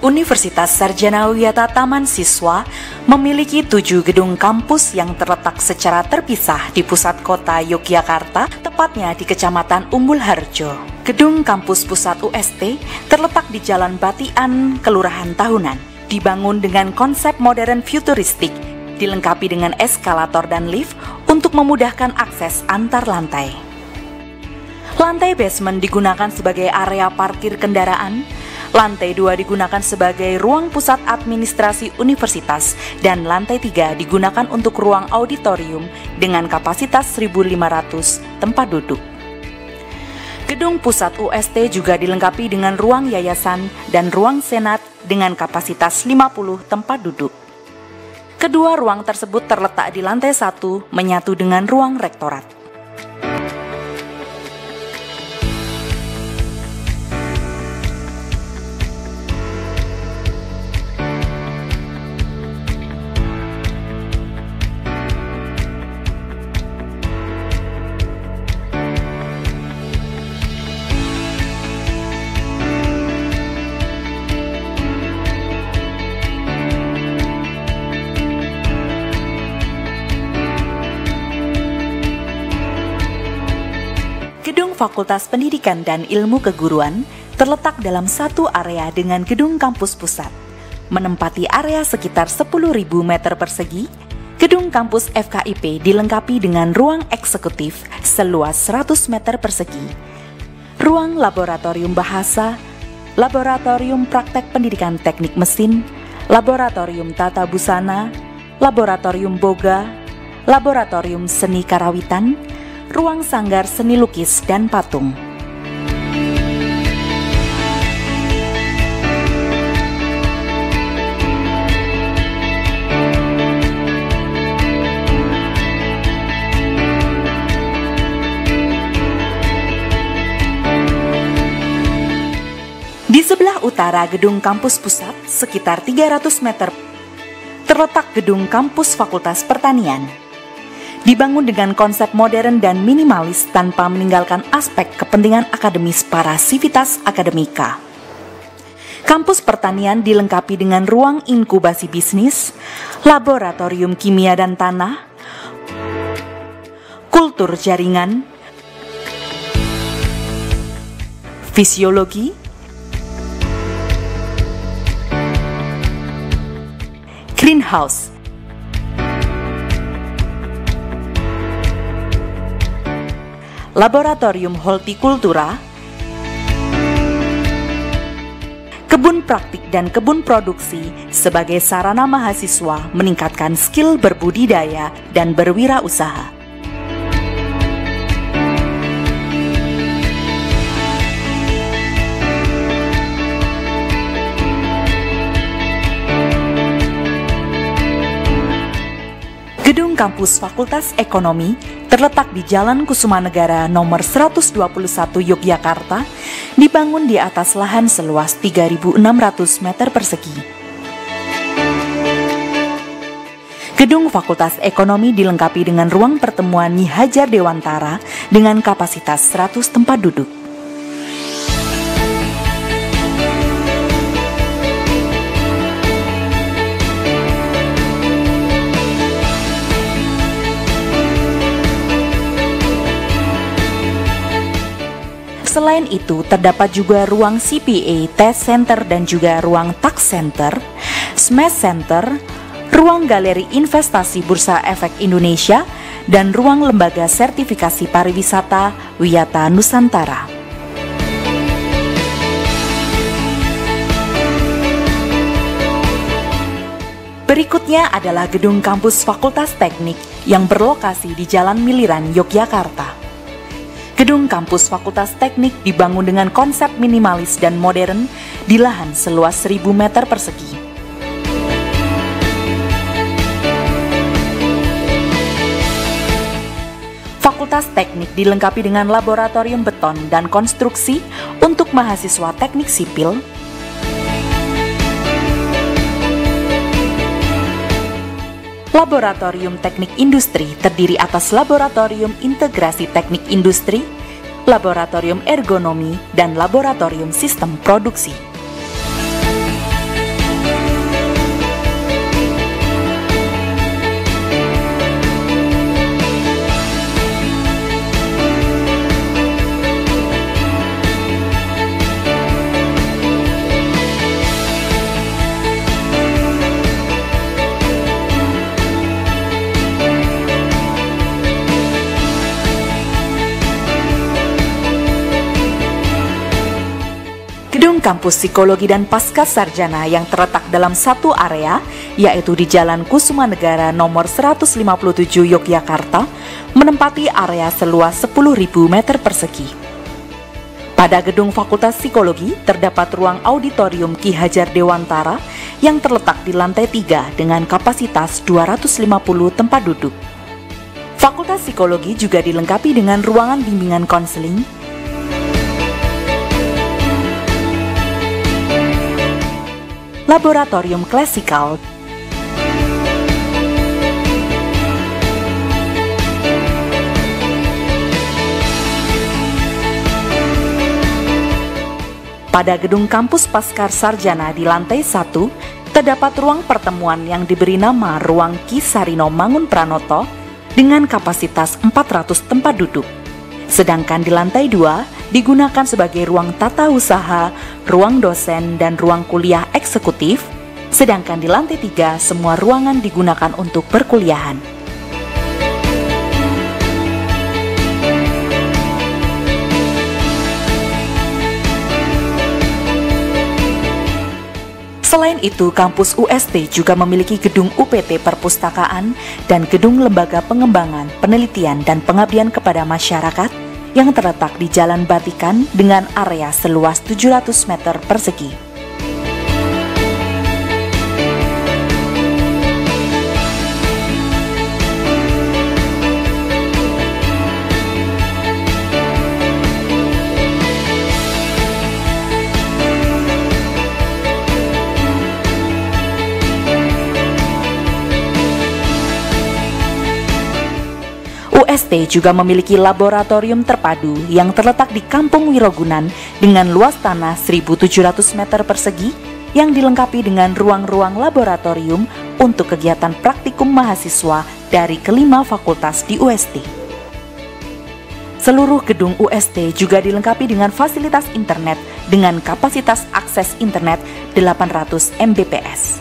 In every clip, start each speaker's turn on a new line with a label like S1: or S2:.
S1: Universitas Sarjana Wiyata Taman Siswa memiliki 7 gedung kampus yang terletak secara terpisah di pusat kota Yogyakarta, tepatnya di Kecamatan Umbul Harjo. Gedung kampus pusat UST terletak di Jalan Batian, Kelurahan Tahunan. Dibangun dengan konsep modern futuristik, dilengkapi dengan eskalator dan lift untuk memudahkan akses antar lantai. Lantai basement digunakan sebagai area parkir kendaraan, lantai 2 digunakan sebagai ruang pusat administrasi universitas, dan lantai 3 digunakan untuk ruang auditorium dengan kapasitas 1.500 tempat duduk. Gedung pusat UST juga dilengkapi dengan ruang yayasan dan ruang senat dengan kapasitas 50 tempat duduk. Kedua ruang tersebut terletak di lantai 1 menyatu dengan ruang rektorat. Gedung Fakultas Pendidikan dan Ilmu Keguruan terletak dalam satu area dengan gedung kampus pusat. Menempati area sekitar 10.000 meter persegi, gedung kampus FKIP dilengkapi dengan ruang eksekutif seluas 100 meter persegi, ruang laboratorium bahasa, laboratorium praktek pendidikan teknik mesin, laboratorium tata busana, laboratorium boga, laboratorium seni karawitan, ruang sanggar seni lukis dan patung. Di sebelah utara gedung kampus pusat, sekitar 300 meter, terletak gedung kampus Fakultas Pertanian. Dibangun dengan konsep modern dan minimalis tanpa meninggalkan aspek kepentingan akademis para sivitas akademika. Kampus pertanian dilengkapi dengan ruang inkubasi bisnis, laboratorium kimia dan tanah, kultur jaringan, fisiologi, greenhouse, laboratorium hortikultura, kebun praktik dan kebun produksi sebagai sarana mahasiswa meningkatkan skill berbudidaya dan berwirausaha. Gedung kampus Fakultas Ekonomi terletak di Jalan Kusumanegara nomor 121 Yogyakarta, dibangun di atas lahan seluas 3.600 meter persegi. Gedung Fakultas Ekonomi dilengkapi dengan ruang pertemuan Nyi Hajar Dewantara dengan kapasitas 100 tempat duduk. Selain itu, terdapat juga ruang CPA, Test Center dan juga ruang Tax Center, Smash Center, ruang Galeri Investasi Bursa Efek Indonesia, dan ruang Lembaga Sertifikasi Pariwisata Wiyata Nusantara. Berikutnya adalah gedung kampus Fakultas Teknik yang berlokasi di Jalan Miliran, Yogyakarta. Gedung kampus Fakultas Teknik dibangun dengan konsep minimalis dan modern di lahan seluas 1.000 meter persegi. Fakultas Teknik dilengkapi dengan laboratorium beton dan konstruksi untuk mahasiswa teknik sipil, Laboratorium Teknik Industri terdiri atas Laboratorium Integrasi Teknik Industri, Laboratorium Ergonomi, dan Laboratorium Sistem Produksi. Kampus Psikologi dan Pascasarjana yang terletak dalam satu area, yaitu di Jalan Kusumanegara nomor 157 Yogyakarta, menempati area seluas 10.000 meter persegi. Pada gedung Fakultas Psikologi terdapat ruang auditorium Ki Hajar Dewantara yang terletak di lantai 3 dengan kapasitas 250 tempat duduk. Fakultas Psikologi juga dilengkapi dengan ruangan bimbingan konseling, laboratorium klasikal, pada gedung kampus Pascasarjana di lantai 1 terdapat ruang pertemuan yang diberi nama Ruang Ki Sarino Mangunpranoto dengan kapasitas 400 tempat duduk. Sedangkan di lantai 2 digunakan sebagai ruang tata usaha, ruang dosen, dan ruang kuliah eksekutif, sedangkan di lantai 3 semua ruangan digunakan untuk perkuliahan. Selain itu, kampus UST juga memiliki gedung UPT Perpustakaan dan gedung Lembaga Pengembangan, Penelitian, dan Pengabdian kepada Masyarakat yang terletak di Jalan Batikan dengan area seluas 700 meter persegi. UST juga memiliki laboratorium terpadu yang terletak di Kampung Wirogunan dengan luas tanah 1.700 meter persegi yang dilengkapi dengan ruang-ruang laboratorium untuk kegiatan praktikum mahasiswa dari kelima fakultas di UST. Seluruh gedung UST juga dilengkapi dengan fasilitas internet dengan kapasitas akses internet 800 Mbps.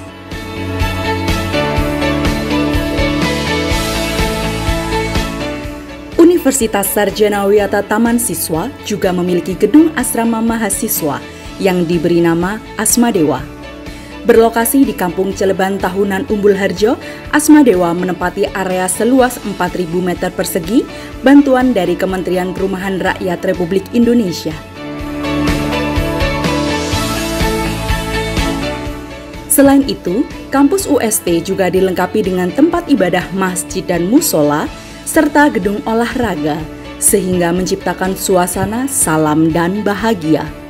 S1: Universitas Sarjana Wiyata Taman Siswa juga memiliki gedung asrama mahasiswa yang diberi nama Asmadewa. Berlokasi di Kampung Celeban Tahunan Umbul Harjo, Asmadewa menempati area seluas 4.000 meter persegi, bantuan dari Kementerian Perumahan Rakyat Republik Indonesia. Selain itu, kampus UST juga dilengkapi dengan tempat ibadah masjid dan musola, serta gedung olahraga, sehingga menciptakan suasana salam dan bahagia.